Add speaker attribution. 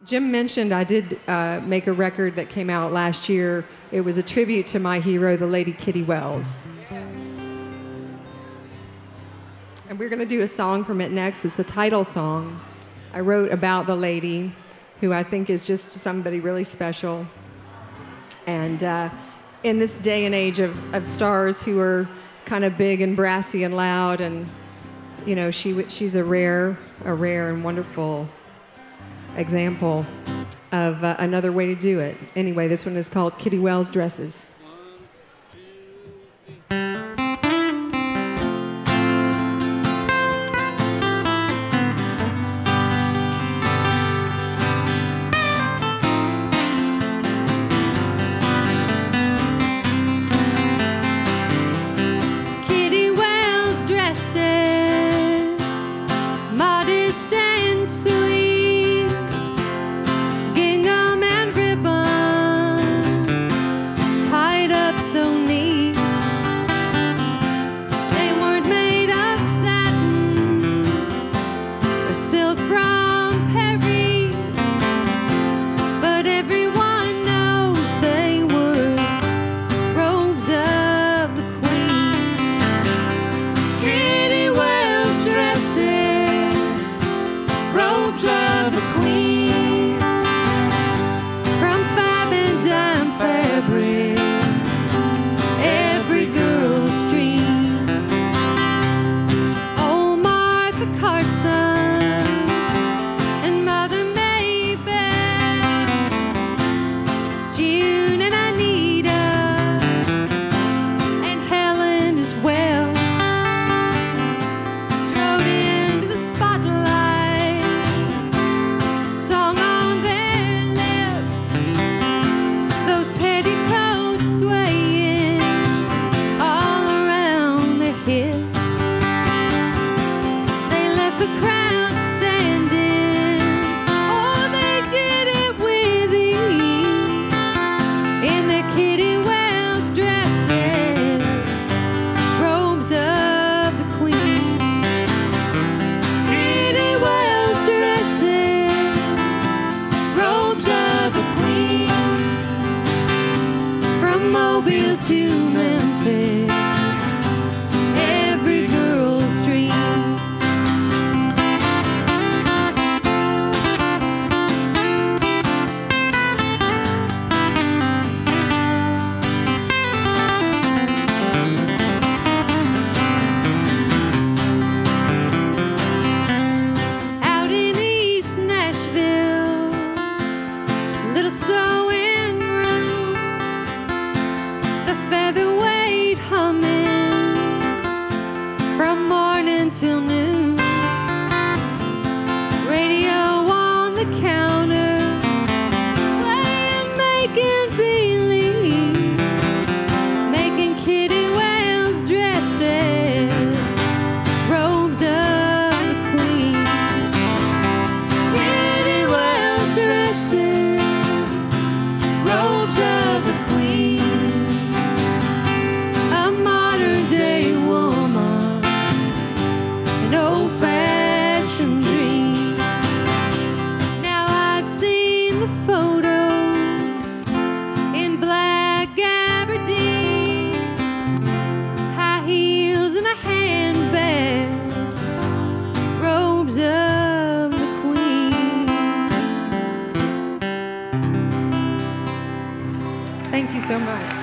Speaker 1: Jim mentioned I did make a record that came out last year. It was a tribute to my hero, the Lady Kitty Wells. And we're going to do a song from it next. It's the title song I wrote about the lady, who I think is just somebody really special. And in this day and age of stars who are kind of big and brassy and loud, and you know, she's a rare and wonderful example of another way to do it. Anyway, this one is called Kitty Wells Dresses.
Speaker 2: Kitty Wells dresses, modest and sweet, gingham and ribbon tied up so neat. They weren't made of satin or silk from Paris, but everyone knows they were robes of the Queen. Kitty Wells dresses, robes of the Queen, from fab and dime fabric, every girl's dream. Oh, Martha Carson and Mother Maybelle, June and Anita, and Helen as well, strode into the spotlight, song on their lips, those petticoats swaying all around their hips. They left the crowd standing, oh, they did it with ease, in their Kitty Wells dresses, robes of the Queen. Kitty Wells dresses, robes of the Queen, from Mobile to Memphis, every girl's dream. Out in East Nashville, little sewing room, the featherweight humming from morning till noon. Radio on the counter, playing making believe, making Kitty Wells dresses, robes of the Queen. Kitty Wells dresses, robes of the Queen, a modern day woman, an old-fashioned dream. Now I've seen the photos in black gabardine, high heels and a handbag, robes of the Queen.
Speaker 1: Thank you so much.